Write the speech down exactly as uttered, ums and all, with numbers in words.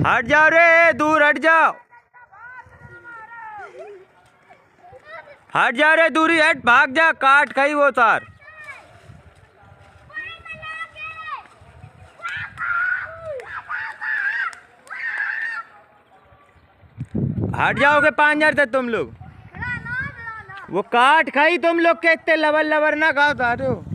हट जाओ रे, दूर हट जाओ। हट जा रे, दूरी हट, भाग जा, काट खाई वो तार। हट जाओगे पांजर से तुम लोग। वो काट खाई तुम लोग के, इतने लवर लवर ना खाओ तारो।